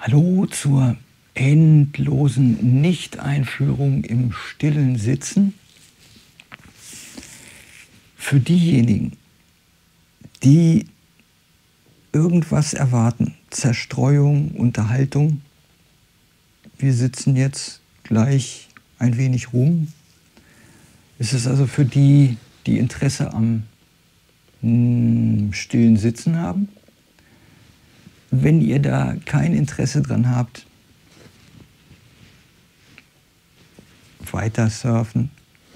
Hallo zur endlosen Nicht-Einführung im stillen Sitzen. Für diejenigen, die irgendwas erwarten, Zerstreuung, Unterhaltung, wir sitzen jetzt gleich ein wenig rum. Es ist also für die, die Interesse am stillen Sitzen haben. Wenn ihr da kein Interesse dran habt, weiter surfen.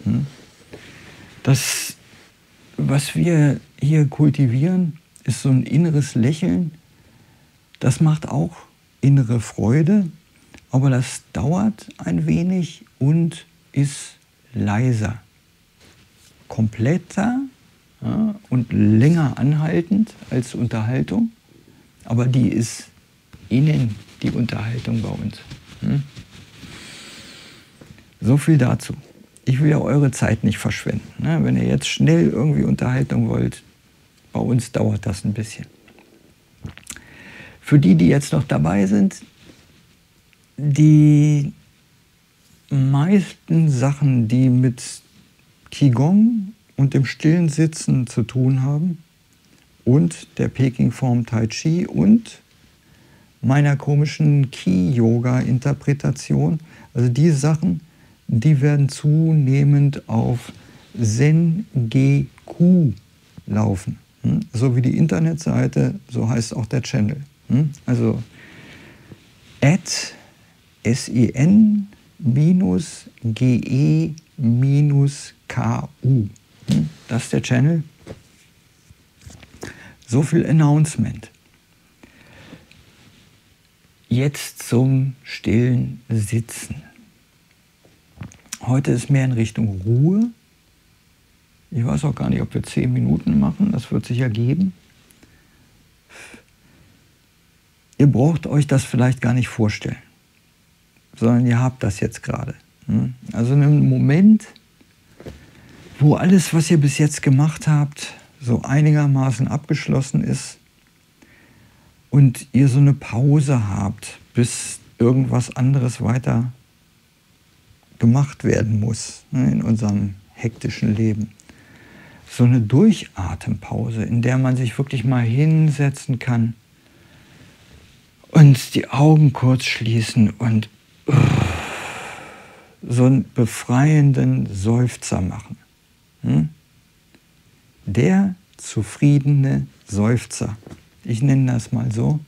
Das, was wir hier kultivieren, ist so ein inneres Lächeln. Das macht auch innere Freude, aber das dauert ein wenig und ist leiser. Kompletter, ja, und länger anhaltend als Unterhaltung, aber die ist innen die Unterhaltung bei uns. So viel dazu. Ich will ja eure Zeit nicht verschwenden. Wenn ihr jetzt schnell irgendwie Unterhaltung wollt, bei uns dauert das ein bisschen. Für die, die jetzt noch dabei sind, die meisten Sachen, die mit Qigong und dem stillen Sitzen zu tun haben und der Peking-Form Tai Chi und meiner komischen Qi-Yoga-Interpretation, also die Sachen, die werden zunehmend auf Zen-Ge-Ku laufen. So wie die Internetseite, so heißt auch der Channel. Also @sen-ge-ku. Das ist der Channel. So viel Announcement. Jetzt zum stillen Sitzen. Heute ist mehr in Richtung Ruhe. Ich weiß auch gar nicht, ob wir 10 Minuten machen. Das wird sich ergeben. Ihr braucht euch das vielleicht gar nicht vorstellen, sondern ihr habt das jetzt gerade. Also in einem Moment, wo alles, was ihr bis jetzt gemacht habt, so einigermaßen abgeschlossen ist und ihr so eine Pause habt, bis irgendwas anderes weiter gemacht werden muss in unserem hektischen Leben. So eine Durchatempause, in der man sich wirklich mal hinsetzen kann und die Augen kurz schließen und so einen befreienden Seufzer machen. Der zufriedene Seufzer. Ich nenne das mal so.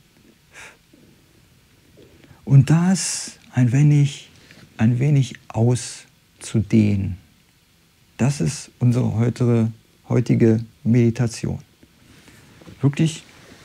Und das ein wenig auszudehnen. Das ist unsere heutige Meditation. Wirklich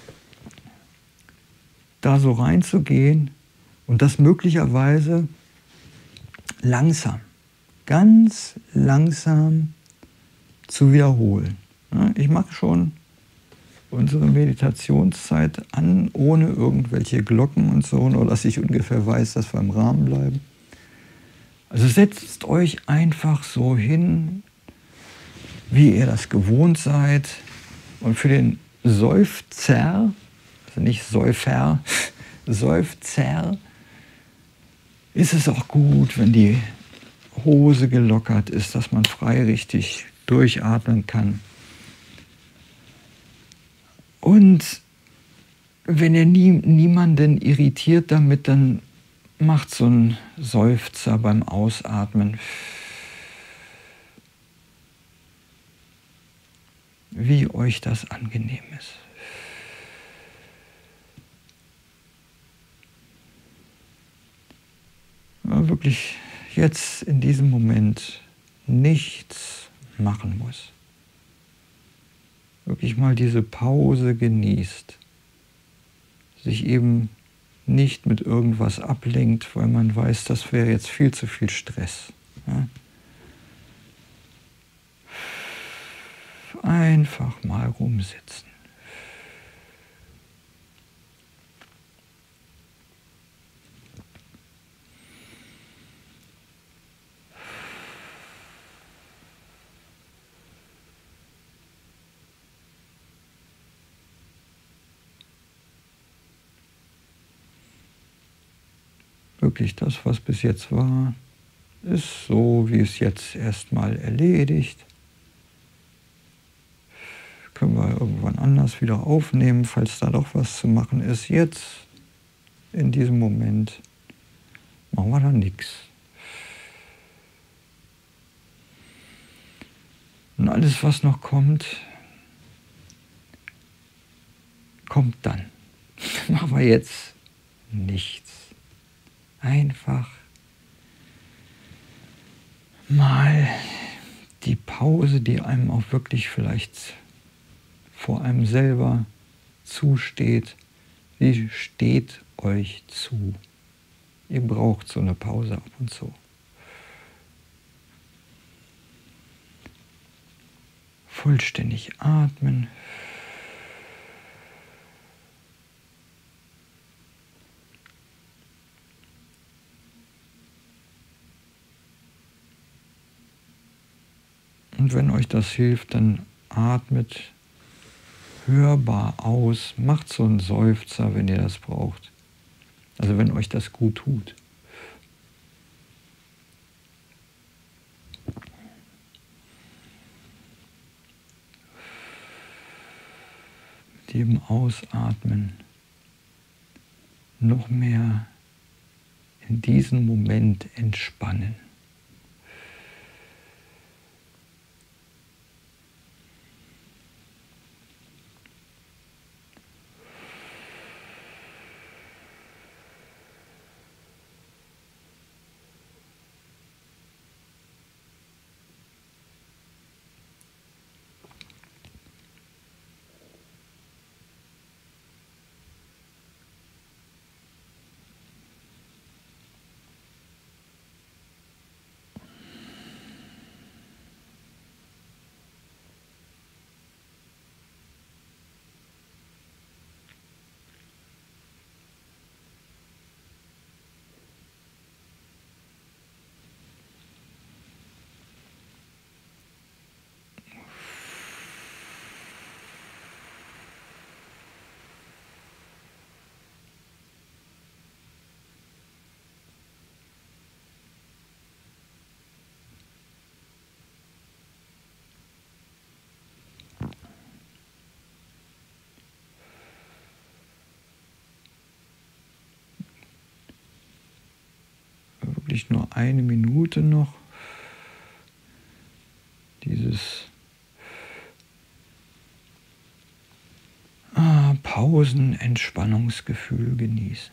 da so reinzugehen und das möglicherweise langsam, ganz langsam zu wiederholen. Ich mache schon unsere Meditationszeit an, ohne irgendwelche Glocken und so, nur dass ich ungefähr weiß, dass wir im Rahmen bleiben. Also setzt euch einfach so hin, wie ihr das gewohnt seid. Und für den Seufzer, also nicht Säufer, Seufzer, ist es auch gut, wenn die Hose gelockert ist, dass man frei richtig durchatmen kann. Und wenn ihr niemanden irritiert damit, dann macht so einen Seufzer beim Ausatmen. Wie euch das angenehm ist. Ja, wirklich jetzt in diesem Moment nichts machen muss. Wirklich mal diese Pause genießt. Sich eben nicht mit irgendwas ablenkt, weil man weiß, das wäre jetzt viel zu viel Stress. Ja? Einfach mal rumsitzen. wirklich, das, was bis jetzt war, ist so, wie es jetzt erstmal erledigt. Können wir irgendwann anders wieder aufnehmen, falls da doch was zu machen ist. Jetzt, in diesem Moment, machen wir da nichts. Und alles, was noch kommt, kommt dann. Machen wir jetzt nichts. Einfach mal die Pause, die einem auch wirklich vielleicht vor einem selber zusteht, die steht euch zu. Ihr braucht so eine Pause ab und zu. Vollständig atmen. Und wenn euch das hilft, dann atmet hörbar aus, macht so einen Seufzer, wenn ihr das braucht. Also wenn euch das gut tut. Mit jedem Ausatmen noch mehr in diesen Moment entspannen. Wirklich nur eine Minute noch dieses Pausen-Entspannungsgefühl genießen.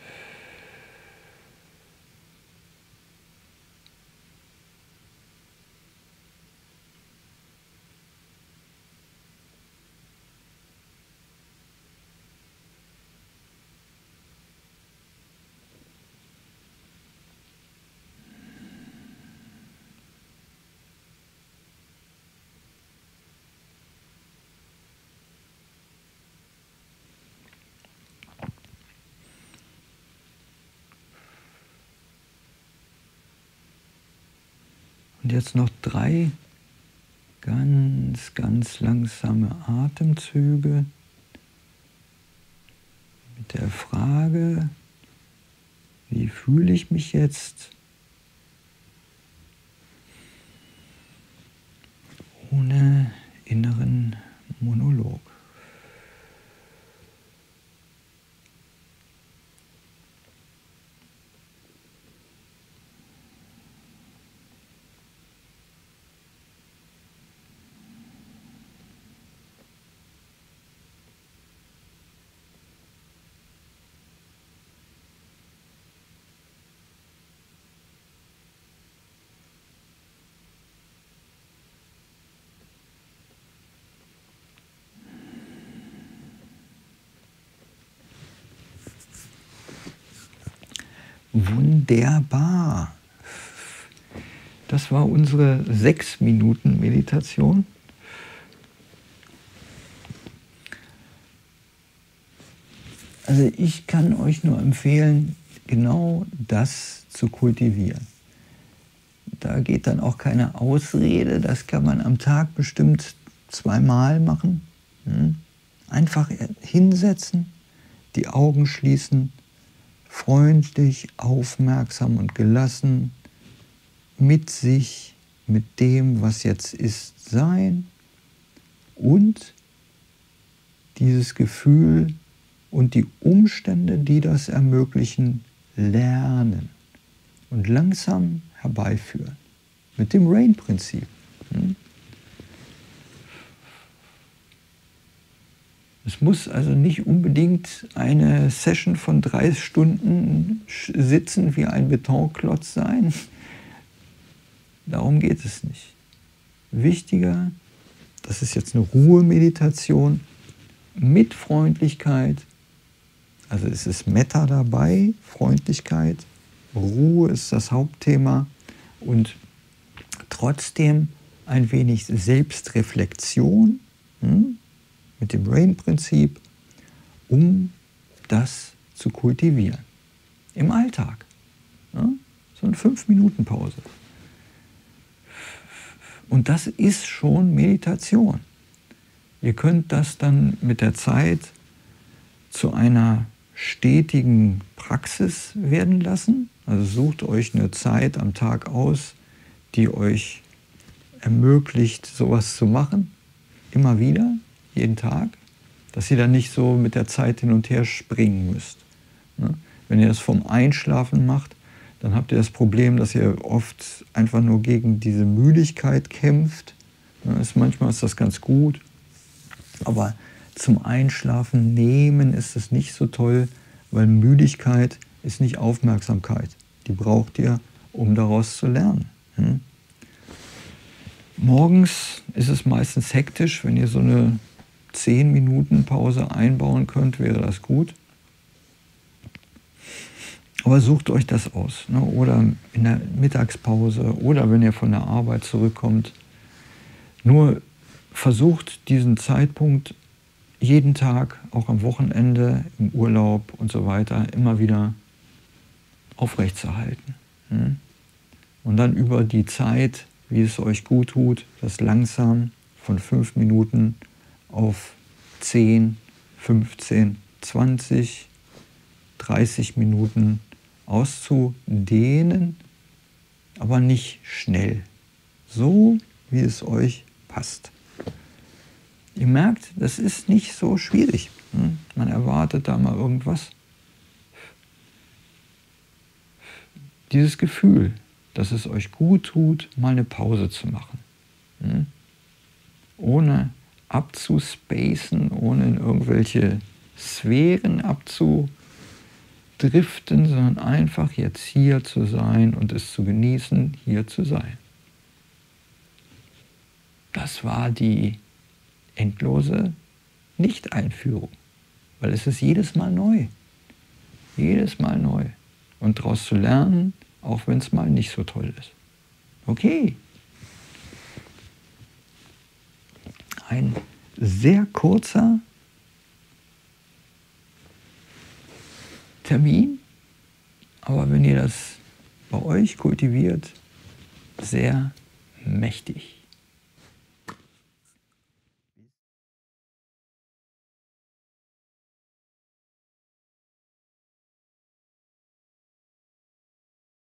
Und jetzt noch 3 ganz, ganz langsame Atemzüge mit der Frage, wie fühle ich mich jetzt, ohne inneren Monolog. Wunderbar. Das war unsere 6-Minuten-Meditation. Also ich kann euch nur empfehlen, genau das zu kultivieren. Da geht dann auch keine Ausrede, das kann man am Tag bestimmt 2-mal machen. Einfach hinsetzen, die Augen schließen, freundlich, aufmerksam und gelassen mit sich, mit dem, was jetzt ist, sein und dieses Gefühl und die Umstände, die das ermöglichen, lernen und langsam herbeiführen. Mit dem RAIN-Prinzip. Es muss also nicht unbedingt eine Session von 3 Stunden sitzen wie ein Betonklotz sein. Darum geht es nicht. Wichtiger, das ist jetzt eine Ruhemeditation mit Freundlichkeit. Also es ist Metta dabei, Freundlichkeit, Ruhe ist das Hauptthema und trotzdem ein wenig Selbstreflexion mit dem RAIN-Prinzip, um das zu kultivieren. Im Alltag. So eine 5-Minuten-Pause. Und das ist schon Meditation. Ihr könnt das dann mit der Zeit zu einer stetigen Praxis werden lassen. Also sucht euch eine Zeit am Tag aus, die euch ermöglicht, sowas zu machen. Immer wieder, jeden Tag. Dass ihr dann nicht so mit der Zeit hin und her springen müsst. Wenn ihr das vom Einschlafen macht, dann habt ihr das Problem, dass ihr oft einfach nur gegen diese Müdigkeit kämpft. Manchmal ist das ganz gut, aber zum Einschlafen nehmen ist es nicht so toll, weil Müdigkeit ist nicht Aufmerksamkeit. Die braucht ihr, um daraus zu lernen. Morgens ist es meistens hektisch. Wenn ihr so eine 10-Minuten-Pause einbauen könnt, wäre das gut. Aber sucht euch das aus. Oder in der Mittagspause oder wenn ihr von der Arbeit zurückkommt. Nur versucht diesen Zeitpunkt jeden Tag, auch am Wochenende, im Urlaub und so weiter, immer wieder aufrechtzuerhalten. Und dann über die Zeit, wie es euch gut tut, das langsam von 5 Minuten auf 10, 15, 20, 30 Minuten auszudehnen, aber nicht schnell. So, wie es euch passt. Ihr merkt, das ist nicht so schwierig. Man erwartet da mal irgendwas. Dieses Gefühl, dass es euch gut tut, mal eine Pause zu machen. Ohne abzuspacen, ohne in irgendwelche Sphären abzudriften, sondern einfach jetzt hier zu sein und es zu genießen, hier zu sein. Das war die endlose Nicht-Einführung, weil es ist jedes Mal neu. Jedes Mal neu. Und daraus zu lernen, auch wenn es mal nicht so toll ist. Okay. Ein sehr kurzer Termin, aber wenn ihr das bei euch kultiviert, sehr mächtig.